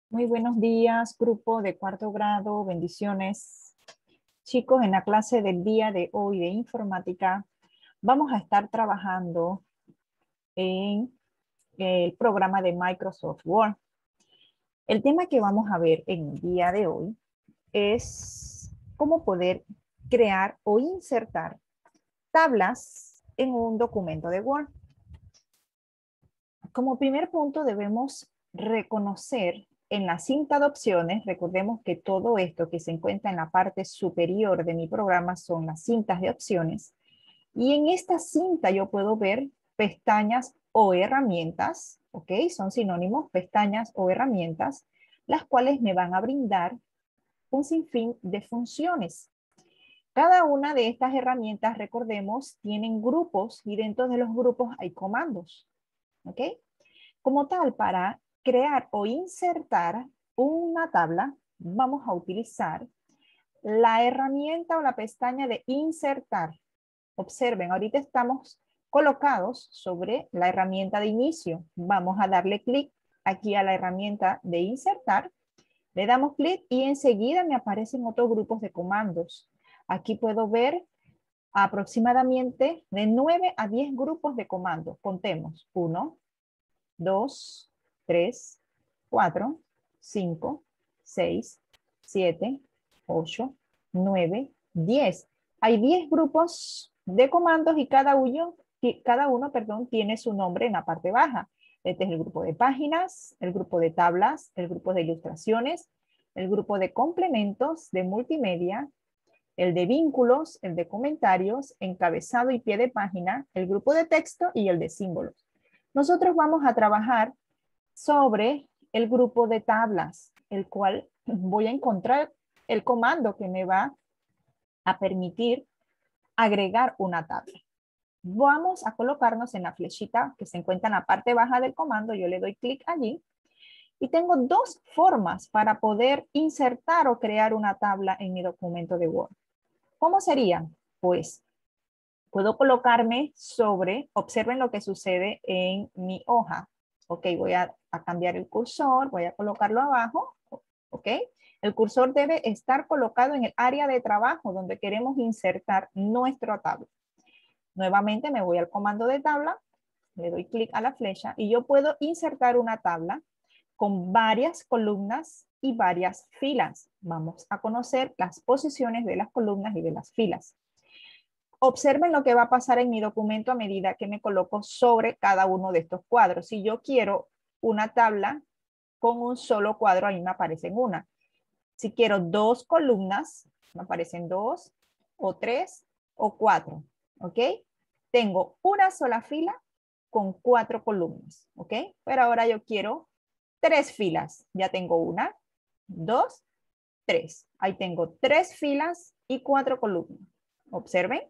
Muy buenos días, grupo de cuarto grado, bendiciones. Chicos, en la clase del día de hoy de informática vamos a estar trabajando en el programa de Microsoft Word. El tema que vamos a ver en el día de hoy es cómo poder crear o insertar tablas en un documento de Word. Como primer punto debemos reconocer en la cinta de opciones, recordemos que todo esto que se encuentra en la parte superior de mi programa son las cintas de opciones. Y en esta cinta yo puedo ver pestañas o herramientas, ¿ok? Son sinónimos, pestañas o herramientas, las cuales me van a brindar un sinfín de funciones. Cada una de estas herramientas, recordemos, tienen grupos y dentro de los grupos hay comandos, ¿ok? Como tal, para crear o insertar una tabla, vamos a utilizar la herramienta o la pestaña de insertar. Observen, ahorita estamos colocados sobre la herramienta de inicio. Vamos a darle clic aquí a la herramienta de insertar. Le damos clic y enseguida me aparecen otros grupos de comandos. Aquí puedo ver aproximadamente de 9 a 10 grupos de comandos. Contemos. 1, 2, 3, 4, 5, 6, 7, 8, 9, 10. Hay 10 grupos de comandos y cada uno, tiene su nombre en la parte baja. Este es el grupo de páginas, el grupo de tablas, el grupo de ilustraciones, el grupo de complementos, de multimedia, el de vínculos, el de comentarios, encabezado y pie de página, el grupo de texto y el de símbolos. Nosotros vamos a trabajar sobre el grupo de tablas, el cual voy a encontrar el comando que me va a permitir agregar una tabla. Vamos a colocarnos en la flechita que se encuentra en la parte baja del comando. Yo le doy clic allí y tengo dos formas para poder insertar o crear una tabla en mi documento de Word. ¿Cómo sería? Pues puedo colocarme sobre, observen lo que sucede en mi hoja. Ok, voy a cambiar el cursor, voy a colocarlo abajo. Ok, el cursor debe estar colocado en el área de trabajo donde queremos insertar nuestra tabla. Nuevamente me voy al comando de tabla, le doy clic a la flecha y yo puedo insertar una tabla con varias columnas y varias filas. Vamos a conocer las posiciones de las columnas y de las filas. Observen lo que va a pasar en mi documento a medida que me coloco sobre cada uno de estos cuadros. Si yo quiero una tabla con un solo cuadro, ahí me aparecen una. Si quiero dos columnas, me aparecen dos, o tres, o cuatro. ¿Ok? Tengo una sola fila con 4 columnas. ¿Ok? Pero ahora yo quiero 3 filas. Ya tengo una, dos, tres. Ahí tengo 3 filas y 4 columnas. Observen.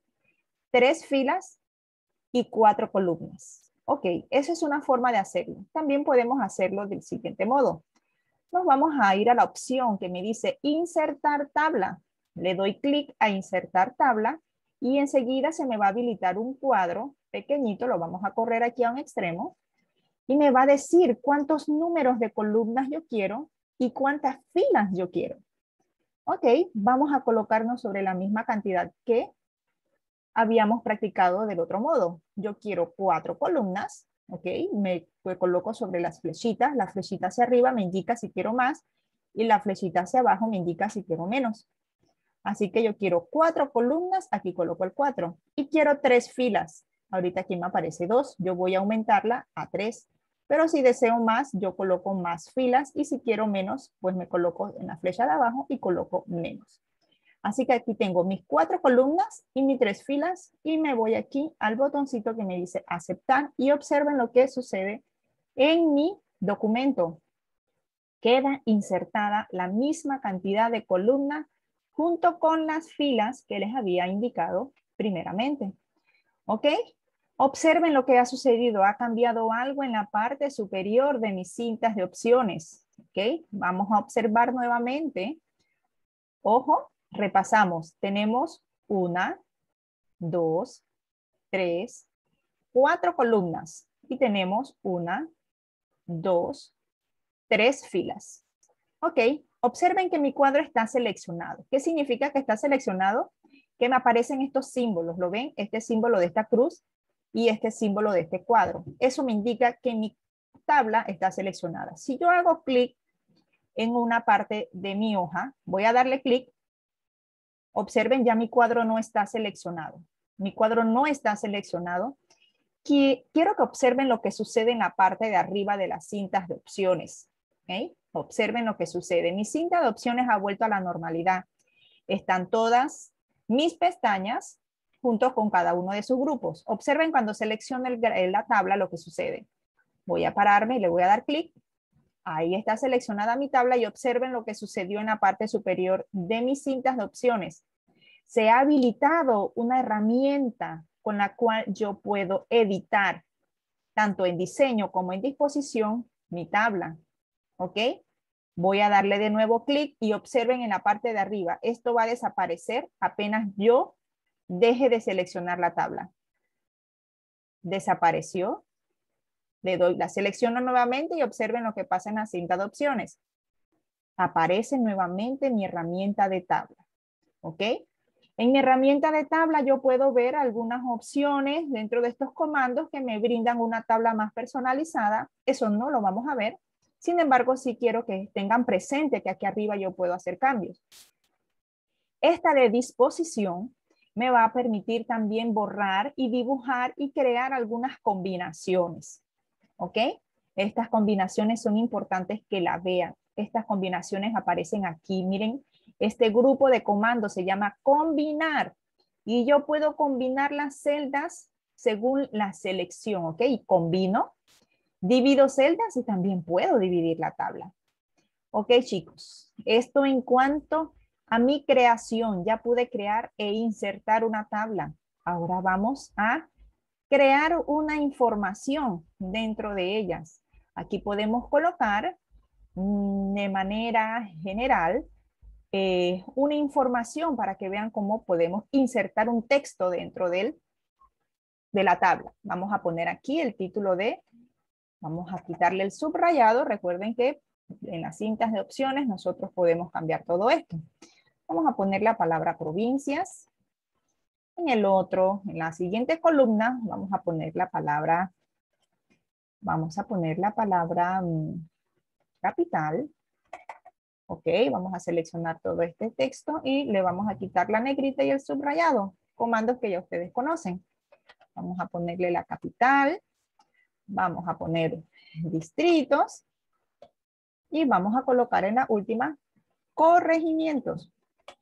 3 filas y 4 columnas. Ok, esa es una forma de hacerlo. También podemos hacerlo del siguiente modo. Nos vamos a ir a la opción que me dice insertar tabla. Le doy clic a insertar tabla y enseguida se me va a habilitar un cuadro pequeñito, lo vamos a correr aquí a un extremo y me va a decir cuántos números de columnas yo quiero y cuántas filas yo quiero. Ok, vamos a colocarnos sobre la misma cantidad que habíamos practicado del otro modo. Yo quiero 4 columnas, ¿ok? Me coloco sobre las flechitas. La flechita hacia arriba me indica si quiero más y la flechita hacia abajo me indica si quiero menos. Así que yo quiero 4 columnas, aquí coloco el 4. Y quiero 3 filas. Ahorita aquí me aparece 2, yo voy a aumentarla a 3. Pero si deseo más, yo coloco más filas y si quiero menos, pues me coloco en la flecha de abajo y coloco menos. Así que aquí tengo mis 4 columnas y mis 3 filas y me voy aquí al botoncito que me dice aceptar y observen lo que sucede en mi documento. Queda insertada la misma cantidad de columnas junto con las filas que les había indicado primeramente. ¿Ok? Observen lo que ha sucedido. Ha cambiado algo en la parte superior de mis cintas de opciones. ¿Ok? Vamos a observar nuevamente. Ojo, repasamos. Tenemos 1, 2, 3, 4 columnas y tenemos 1, 2, 3 filas. Ok, observen que mi cuadro está seleccionado. ¿Qué significa que está seleccionado? Que me aparecen estos símbolos, ¿lo ven? Este símbolo de esta cruz y este símbolo de este cuadro. Eso me indica que mi tabla está seleccionada. Si yo hago clic en una parte de mi hoja, voy a darle clic. Observen, ya mi cuadro no está seleccionado. Mi cuadro no está seleccionado. Quiero que observen lo que sucede en la parte de arriba de las cintas de opciones. ¿Okay? Observen lo que sucede. Mi cinta de opciones ha vuelto a la normalidad. Están todas mis pestañas junto con cada uno de sus grupos. Observen cuando selecciono la tabla lo que sucede. Voy a pararme y le voy a dar clic. Ahí está seleccionada mi tabla y observen lo que sucedió en la parte superior de mis cintas de opciones. Se ha habilitado una herramienta con la cual yo puedo editar, tanto en diseño como en disposición, mi tabla. ¿Ok? Voy a darle de nuevo clic y observen en la parte de arriba. Esto va a desaparecer apenas yo deje de seleccionar la tabla. Desapareció. Le doy, la selecciono nuevamente y observen lo que pasa en la cinta de opciones. Aparece nuevamente mi herramienta de tabla. ¿Ok? En mi herramienta de tabla yo puedo ver algunas opciones dentro de estos comandos que me brindan una tabla más personalizada. Eso no lo vamos a ver. Sin embargo, sí quiero que tengan presente que aquí arriba yo puedo hacer cambios. Esta de disposición me va a permitir también borrar y dibujar y crear algunas combinaciones. ¿Ok? Estas combinaciones son importantes que la vean. Estas combinaciones aparecen aquí. Miren, este grupo de comandos se llama combinar. Y yo puedo combinar las celdas según la selección, ¿ok? Y combino, divido celdas y también puedo dividir la tabla. Ok, chicos. Esto en cuanto a mi creación. Ya pude crear e insertar una tabla. Ahora vamos a crear una información dentro de ellas. Aquí podemos colocar de manera general una información para que vean cómo podemos insertar un texto dentro de la tabla. Vamos a poner aquí el título vamos a quitarle el subrayado. Recuerden que en las cintas de opciones nosotros podemos cambiar todo esto. Vamos a poner la palabra provincias. En el otro, en la siguiente columna, vamos a poner la palabra capital. Ok, vamos a seleccionar todo este texto y le vamos a quitar la negrita y el subrayado, comandos que ya ustedes conocen. Vamos a ponerle la capital, vamos a poner distritos y vamos a colocar en la última corregimientos.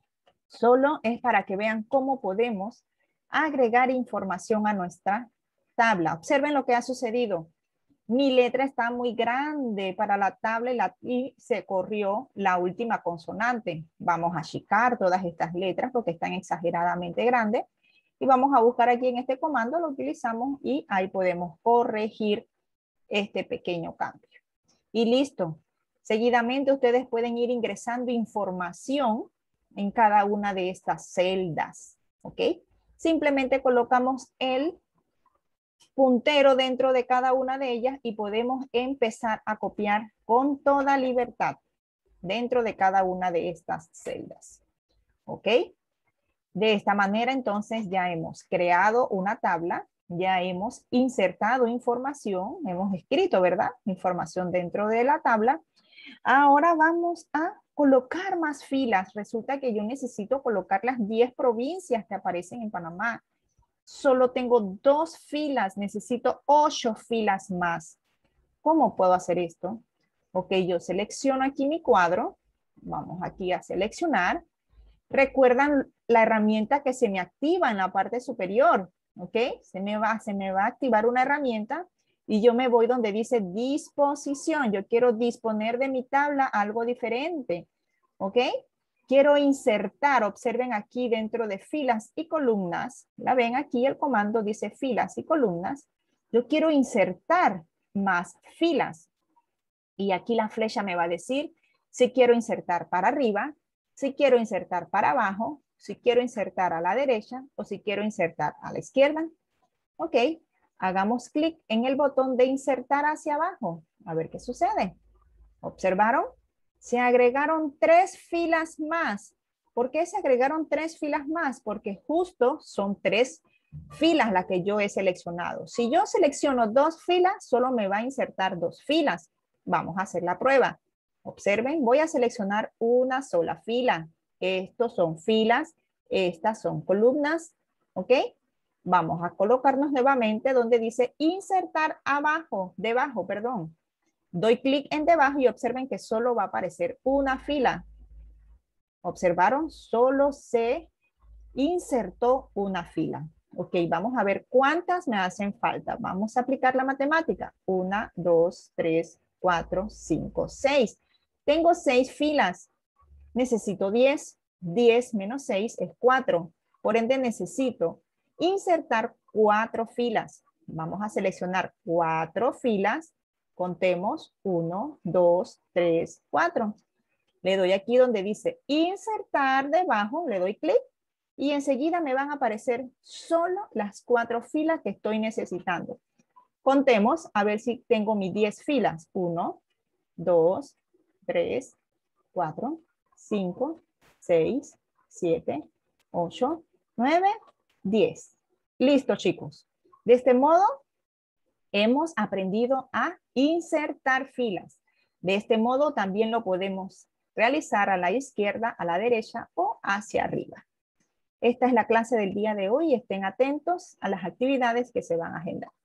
Solo es para que vean cómo podemos agregar información a nuestra tabla. Observen lo que ha sucedido. Mi letra está muy grande para la tabla y se corrió la última consonante. Vamos a achicar todas estas letras porque están exageradamente grandes. Y vamos a buscar aquí en este comando, lo utilizamos y ahí podemos corregir este pequeño cambio. Y listo. Seguidamente ustedes pueden ir ingresando información en cada una de estas celdas. ¿Ok? Simplemente colocamos el puntero dentro de cada una de ellas y podemos empezar a copiar con toda libertad dentro de cada una de estas celdas. ¿Ok? De esta manera, entonces, ya hemos creado una tabla, ya hemos insertado información, hemos escrito, ¿verdad? Información dentro de la tabla. Ahora vamos a colocar más filas. Resulta que yo necesito colocar las 10 provincias que aparecen en Panamá. Solo tengo 2 filas, necesito 8 filas más. ¿Cómo puedo hacer esto? Ok, yo selecciono aquí mi cuadro. Vamos aquí a seleccionar. Recuerdan la herramienta que se me activa en la parte superior. Ok, se me va a activar una herramienta y yo me voy donde dice disposición. Yo quiero disponer de mi tabla algo diferente. Ok, quiero insertar, observen aquí dentro de filas y columnas, la ven aquí el comando dice filas y columnas, yo quiero insertar más filas y aquí la flecha me va a decir si quiero insertar para arriba, si quiero insertar para abajo, si quiero insertar a la derecha o si quiero insertar a la izquierda. Ok, hagamos clic en el botón de insertar hacia abajo, a ver qué sucede. ¿Observaron? Se agregaron 3 filas más. ¿Por qué se agregaron 3 filas más? Porque justo son 3 filas las que yo he seleccionado. Si yo selecciono 2 filas, solo me va a insertar 2 filas. Vamos a hacer la prueba. Observen, voy a seleccionar una sola fila. Estos son filas, estas son columnas, ¿ok? Vamos a colocarnos nuevamente donde dice insertar abajo, debajo, perdón. Doy clic en debajo y observen que solo va a aparecer una fila. ¿Observaron? Solo se insertó una fila. Ok, vamos a ver cuántas me hacen falta. Vamos a aplicar la matemática. 1, 2, 3, 4, 5, 6. Tengo 6 filas. Necesito 10. 10 menos 6 es 4. Por ende, necesito insertar 4 filas. Vamos a seleccionar 4 filas. Contemos 1, 2, 3, 4. Le doy aquí donde dice insertar debajo, le doy clic y enseguida me van a aparecer solo las 4 filas que estoy necesitando. Contemos a ver si tengo mis 10 filas. 1, 2, 3, 4, 5, 6, 7, 8, 9, 10. Listo, chicos. De este modo, hemos aprendido a insertar filas. De este modo, también lo podemos realizar a la izquierda, a la derecha o hacia arriba. Esta es la clase del día de hoy. Estén atentos a las actividades que se van a agendar.